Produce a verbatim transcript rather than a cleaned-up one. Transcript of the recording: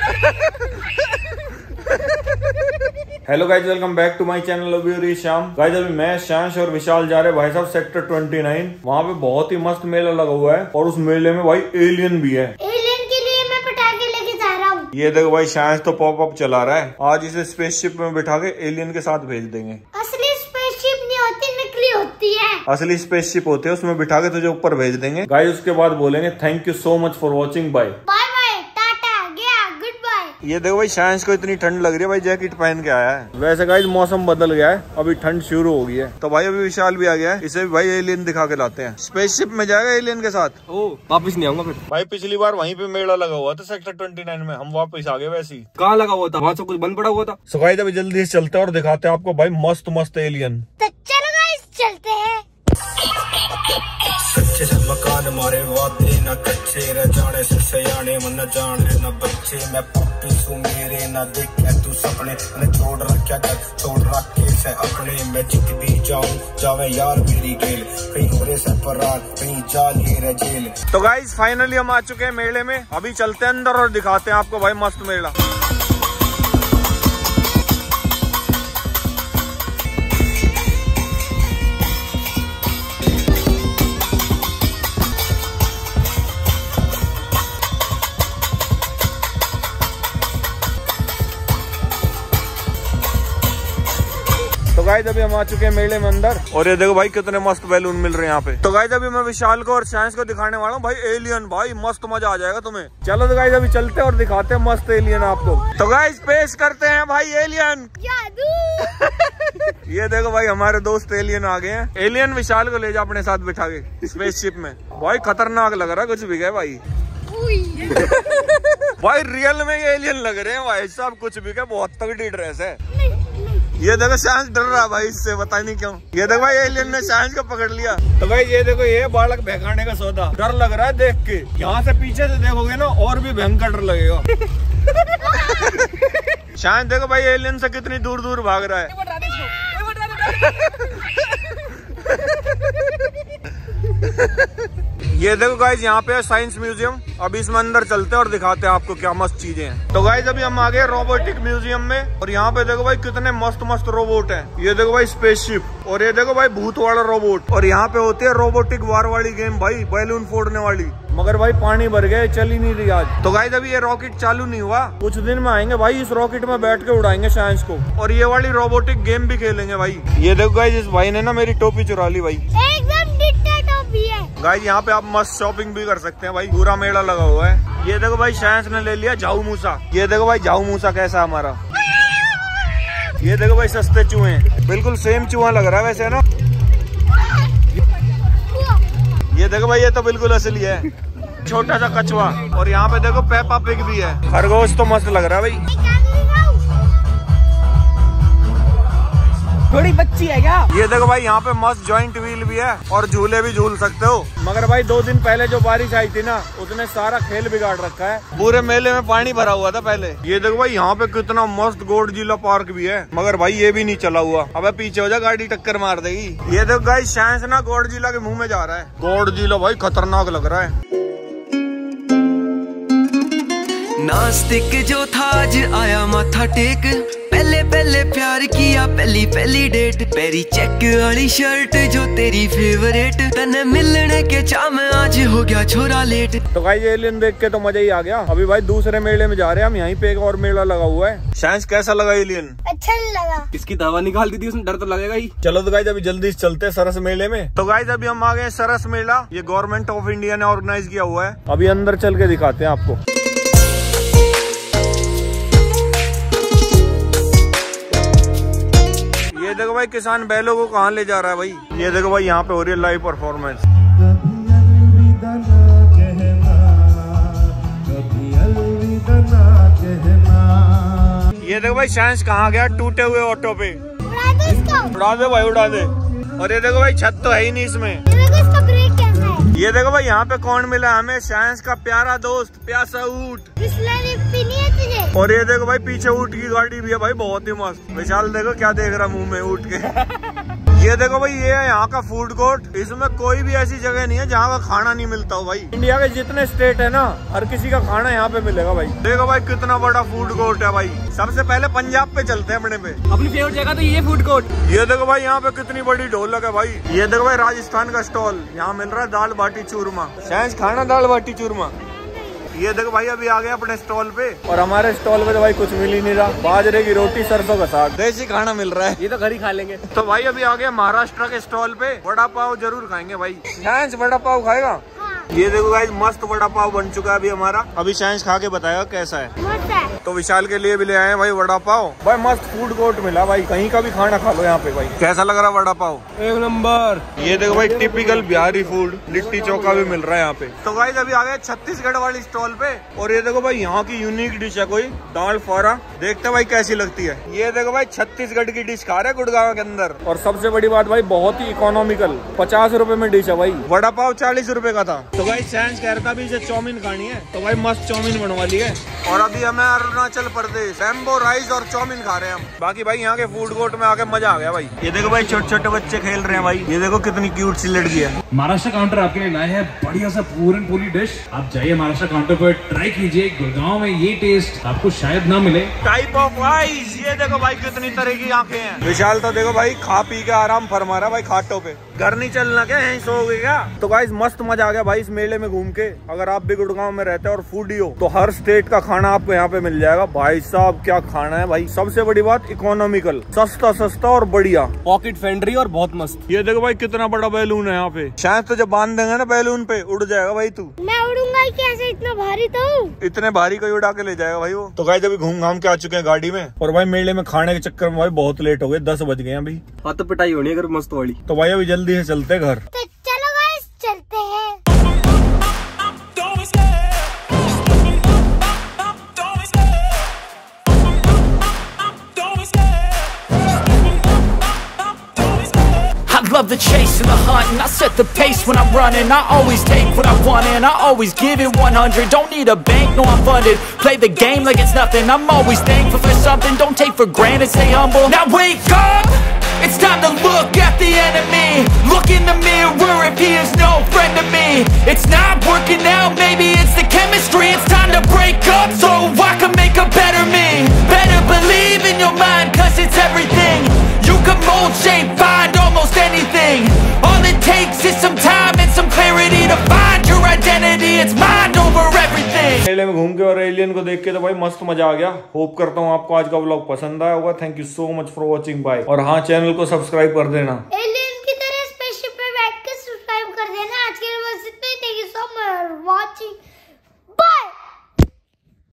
Hello guys, welcome back to my channel अभी Shyam. Guys अभी मैं, शांश और विशाल जा रहे भाई साहब सेक्टर ट्वेंटी नाइन। वहाँ पे बहुत ही मस्त मेला लगा हुआ है और उस मेले में भाई एलियन भी है। एलियन के लिए मैं पटाखे लेके जा रहा हूँ। ये देखो भाई, शांश तो पॉप अप चला रहा है। आज इसे स्पेसशिप में बिठा के एलियन के साथ भेज देंगे। असली स्पेसशिप नहीं होती, नकली होती है। असली स्पेसशिप होते हैं, उसमें बिठा के तुझे ऊपर भेज देंगे। गाइज उसके बाद बोलेंगे thank you so much for watching, bye ये देखो भाई, शांश को इतनी ठंड लग रही है भाई, जैकेट पहन के आया है। वैसे गाइस मौसम बदल गया है, अभी ठंड शुरू हो गई है। तो भाई अभी विशाल भी आ गया है, इसे भी भाई एलियन दिखा के लाते हैं। स्पेसशिप में जाएगा एलियन के साथ। ओ, वापस नहीं आऊंगा फिर। भाई पिछली बार वहीं पे मेला लगा हुआ था सेक्टर ट्वेंटी नाइन में, हम वापस आ गए। वैसे ही कहाँ लगा हुआ था, वहाँ से कुछ बंद पड़ा हुआ था। सो गाइस अभी जल्दी से चलते हैं और दिखाते हैं आपको भाई मस्त मस्त एलियन। तो चलो गाइस चलते हैं। कच्चे से मकान मारे वादे ना कच्चे रह जाने से सयाने मन न जाने न बच्चे। मैं पापी सू मेरे ना देखे तू सपने मैंने छोड़ रखा कर छोड़ रखे से अपने। मैं जित भी जाऊं जावे यार मेरी गेल, कहीं होरे से फरार कहीं जा लिए जेल। तो गाइस फाइनली हम आ चुके हैं मेले में। अभी चलते हैं अंदर और दिखाते हैं आपको भाई मस्त मेला। तो गाइस अभी हम आ चुके हैं मेले में अंदर, और ये देखो भाई कितने मस्त बैलून मिल रहे हैं यहाँ पे। तो गाइस अभी मैं विशाल को और शांश को दिखाने वाला हूँ भाई एलियन। भाई मस्त मजा आ जाएगा तुम्हें। चलो तो गाइस अभी चलते हैं और दिखाते हैं मस्त एलियन आपको। तो गाइस पेश करते हैं भाई एलियन। ये देखो भाई हमारे दोस्त एलियन आ गए हैं। एलियन विशाल को ले जा अपने साथ बिठा के स्पेसशिप में। भाई खतरनाक लग रहा है, कुछ भी गए भाई। भाई रियल में ये एलियन लग रहे हैं भाई साहब, कुछ भी क्या, बहुत तगड़ी ड्रेस है। ये देखो शांश डर रहा भाई इससे, पता नहीं क्यों। ये देखो भाई एलियन ने शांश को पकड़ लिया। तो भाई ये देखो, ये बालक बहकाने का सौदा। डर लग रहा है देख के। यहाँ से पीछे से देखोगे ना और भी भयंकर डर लगेगा। शांश देखो भाई एलियन से कितनी दूर दूर भाग रहा है। ये देखो गाइज यहाँ पे है साइंस म्यूजियम। अभी इसमें अंदर चलते हैं और दिखाते हैं आपको क्या मस्त चीजें हैं। तो गाइज अभी हम आ गए रोबोटिक म्यूजियम में, और यहाँ पे देखो भाई कितने मस्त मस्त रोबोट हैं। ये देखो भाई स्पेसशिप, और ये देखो भाई भूत वाला रोबोट। और यहाँ पे होती है रोबोटिक वार वाली गेम भाई, बैलून फोड़ने वाली। मगर भाई पानी भर गए, चल ही नहीं रही आज। तो गाइज अभी ये रॉकेट चालू नहीं हुआ, कुछ दिन में आएंगे भाई। इस रॉकेट में बैठ के उड़ाएंगे साइंस को, और ये वाली रोबोटिक गेम भी खेलेंगे भाई। ये देखो गाइज, इस भाई ने ना मेरी टोपी चुरा ली भाई। एकदम डिट्टा टोपी है। गाइज यहाँ पे आप मस्त शॉपिंग भी कर सकते हैं भाई, पूरा मेला लगा हुआ है। ये देखो भाई साइंस ने ले लिया झाऊ मूसा। ये देखो भाई झाऊ मूसा कैसा हमारा। ये देखो भाई सस्ते चूहे, बिल्कुल सेम चूहा लग रहा है वैसे ना। ये देखो भाई, ये तो बिल्कुल असली है, छोटा सा कछुआ। और यहाँ पे देखो पेपा पिग भी है। खरगोश तो मस्त लग रहा है भाई। थोड़ी बच्ची है क्या? ये देखो भाई यहाँ पे मस्त जॉइंट व्हील भी है, और झूले भी झूल सकते हो। मगर भाई दो दिन पहले जो बारिश आई थी ना, उसने सारा खेल बिगाड़ रखा है। पूरे मेले में पानी भरा हुआ था पहले। ये देखो भाई यहाँ पे कितना मस्त गॉडजिला पार्क भी है, मगर भाई ये भी नहीं चला हुआ। अब पीछे हो जा, गाड़ी टक्कर मार देगी। ये देखो भाई शांस ना गॉडजिला के मुंह में जा रहा है। गॉडजिला भाई खतरनाक लग रहा है। नास्तिक जो था आज आया माथा टेक, पहले पहले प्यार किया पहली पहली डेट। पेरी चेक वाली शर्ट जो तेरी फेवरेट, तने मिलने के चाम आज हो गया छोरा लेट। तो भाई एलियन देख के तो मजा ही आ गया। अभी भाई दूसरे मेले में जा रहे हैं हम, यहीं पे एक और मेला लगा हुआ है। शांस कैसा लगा एलियन? अच्छा लगा। इसकी दवा निकाल दी थी उसने, डर तो लगेगा ही। चलो तो गाइस अभी जल्दी से चलते हैं सरस मेले में। तो गाइस अभी हम आ गए सरस मेला, ये गवर्नमेंट ऑफ इंडिया ने ऑर्गेनाइज किया हुआ है। अभी अंदर चल के दिखाते हैं आपको। ये देखो भाई किसान बैलों को कहाँ ले जा रहा है भाई। ये देखो भाई यहाँ पे हो रही है लाइव परफॉर्मेंस। ये देखो भाई शांस कहाँ गया टूटे हुए ऑटो पे। उड़ा दे इसको। उड़ा दे भाई, उड़ा दे। और ये देखो भाई छत तो है ही नहीं इसमें। ये देखो इसका ब्रेक कैसा है। ये देखो भाई यहाँ पे कौन मिला हमें, शांस का प्यारा दोस्त प्यासा ऊंट। बिस्लरी पीनी है तुझे? और ये देखो भाई पीछे ऊंट की गाड़ी भी है भाई, बहुत ही मस्त। विशाल देखो क्या देख रहा मुंह में ऊंट के। ये देखो भाई, ये है यहाँ का फूड कोर्ट। इसमें कोई भी ऐसी जगह नहीं है जहाँ का खाना नहीं मिलता हो भाई। इंडिया के जितने स्टेट है ना, हर किसी का खाना यहाँ पे मिलेगा भाई। देखो भाई कितना बड़ा फूड कोर्ट है भाई। सबसे पहले पंजाब पे चलते हैं अपने पे, अपनी फेवरेट जगह तो ये फूड कोर्ट। ये देखो भाई यहाँ पे कितनी बड़ी ढोलक है भाई। ये देखो भाई राजस्थान का स्टॉल, यहाँ मिल रहा है दाल बाटी चूरमा। साइंस खाना दाल बाटी चूरमा। ये देखो भाई अभी आ गया अपने स्टॉल पे, और हमारे स्टॉल पे तो भाई कुछ मिल ही नहीं रहा। बाजरे की रोटी सरसों का साग, देसी खाना मिल रहा है। ये तो घर ही खा लेंगे। तो भाई अभी आ गया महाराष्ट्र के स्टॉल पे, वड़ा पाव जरूर खाएंगे भाई। साइंस वड़ा पाव खाएगा? ये देखो भाई मस्त वड़ा पाव बन चुका है अभी हमारा। अभी साइंस खा के बताएगा कैसा है। मस्त है। तो विशाल के लिए भी ले आए हैं भाई वड़ा पाव। भाई मस्त फूड कोर्ट मिला भाई, कहीं का भी खाना खा लो यहाँ पे भाई। कैसा लग रहा है वड़ा पाव? एक नंबर। ये देखो भाई टिपिकल बिहारी फूड, लिट्टी चोखा भी मिल रहा है यहाँ पे। तो गाइस अभी आ गए छत्तीसगढ़ वाली स्टॉल पे, और ये देखो भाई यहाँ की यूनिक डिश है कोई दाल फारा। देखते भाई कैसी लगती है। ये देखो भाई छत्तीसगढ़ की डिश खा रहे हैं गुड़गांव के अंदर। और सबसे बड़ी बात भाई बहुत ही इकोनॉमिकल, पचास रुपए में डिश है भाई। वड़ा पाव चालीस रुपए का था। तो भाई साइंस कह रहा था भी इसे चाउमीन खानी है, तो भाई मस्त चाउमीन बनवा ली है। और अभी हमें अरुणाचल प्रदेश बैम्बो राइस और चाउमीन खा रहे हैं हम। बाकी भाई यहाँ के फूड कोर्ट में आके मजा आ गया भाई। ये देखो भाई छोटे छोटे बच्चे खेल रहे हैं भाई। ये देखो कितनी क्यूट सी लड़की है। महाराष्ट्र काउंटर आपके लिए लाए हैं बढ़िया सा पूरन पूरी डिश। आप जाइए महाराष्ट्र काउंटर पर ट्राई कीजिए। गुड़गांव में ये टेस्ट आपको शायद ना मिले। टाइप ऑफ आइस, ये देखो भाई कितनी तरह की आंखें हैं। विशाल तो देखो भाई खा पी के आराम फरमा रहा भाई खाटों पे। घर नहीं चलना क्या, यहीं सोओगे क्या? तो गाइस मस्त मजा आ गया भाई इस मेले में घूम के। अगर आप भी गुड़गांव में रहते हैं और फूडी हो तो हर स्टेट का खाना आपको यहाँ पे मिल जाएगा। भाई साहब क्या खाना है भाई, सबसे बड़ी बात इकोनॉमिकल, सस्ता सस्ता और बढ़िया, पॉकेट फ्रेंडली और बहुत मस्त। ये देखो भाई कितना बड़ा बैलून है यहाँ पे। शायद तो जब बांध देंगे ना बैलून पे उड़ जाएगा भाई तू। मैं उड़ूंगा ही कैसे, इतना भारी तो हूँ। इतने भारी को उड़ा के ले जाएगा भाई वो। तो गाइस अभी घूम घाम के आ चुके हैं गाड़ी में, और भाई मेले में खाने के चक्कर में भाई बहुत लेट हो गए, दस बज गए अभी। हाँ तो पिटाई होनी है अगर मस्त वाली। तो भाई अभी जल्दी से चलते घर। तो चलो गाइस चलते हैं। I love the chase and the hunt, and I set the pace when I'm running. I always take what I want and I always give it one hundred. Don't need a bank, no I'm funded. Play the game like it's nothing. I'm always thankful for something. Don't take for granted, stay humble. Now wake up, it's time to look at the enemy. Look in the mirror if he is no friend to me. It's not working out, maybe it's the chemistry. It's time to break up so I can make a better me. Better believe in your mind, cause it's everything. You can mold, shape, find almost anything. All it takes is some time and some clarity to find your identity. It's mind over everything. मेले में घूम के और alien को देख के तो भाई मस्त मजा आ गया। होप करता हूँ आपको आज का व्लॉग पसंद आया होगा। Thank you so much for watching bye. और हाँ चैनल को सब्सक्राइब कर देना।